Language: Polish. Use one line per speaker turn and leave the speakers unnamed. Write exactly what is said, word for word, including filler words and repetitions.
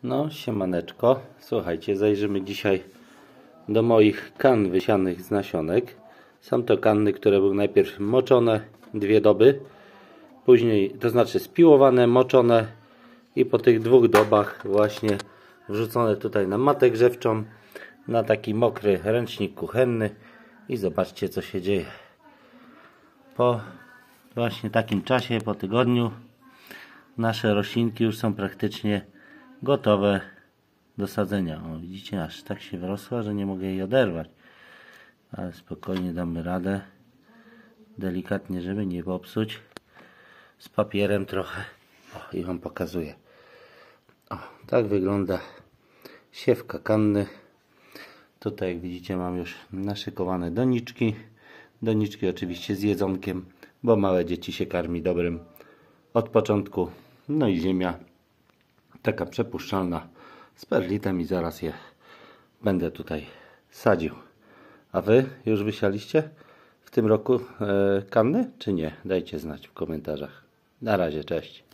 No, siemaneczko. Słuchajcie, zajrzymy dzisiaj do moich kan wysianych z nasionek. Są to kanny, które były najpierw moczone dwie doby, później, to znaczy spiłowane, moczone i po tych dwóch dobach właśnie wrzucone tutaj na matę grzewczą, na taki mokry ręcznik kuchenny i zobaczcie, co się dzieje. Po właśnie takim czasie, po tygodniu, nasze roślinki już są praktycznie gotowe do sadzenia. O, widzicie, aż tak się wrosła, że nie mogę jej oderwać. Ale spokojnie damy radę. Delikatnie, żeby nie popsuć. Z papierem trochę. O, i wam pokazuję. O, tak wygląda siewka kanny. Tutaj, jak widzicie, mam już naszykowane doniczki. Doniczki oczywiście z jedzonkiem, bo małe dzieci się karmi dobrym od początku. No i ziemia taka przepuszczalna z perlitem i zaraz je będę tutaj sadził. A wy już wysialiście w tym roku e, kanny, czy nie? Dajcie znać w komentarzach. Na razie, cześć.